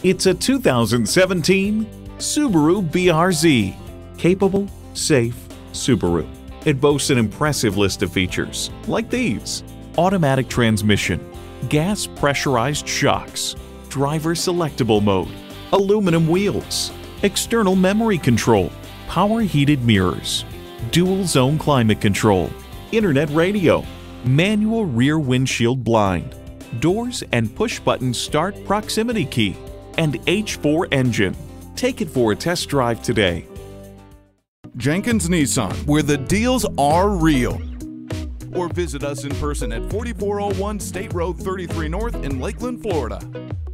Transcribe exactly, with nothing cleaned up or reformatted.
It's a two thousand seventeen Subaru B R Z. Capable, safe Subaru. It boasts an impressive list of features like these: automatic transmission, gas pressurized shocks, driver selectable mode, aluminum wheels, external memory control, power heated mirrors, dual zone climate control, internet radio, manual rear windshield blind, doors and push button start proximity key, and H four engine. Take it for a test drive today. Jenkins Nissan, where the deals are real. Or visit us in person at forty-four oh one State Road thirty-three North in Lakeland, Florida.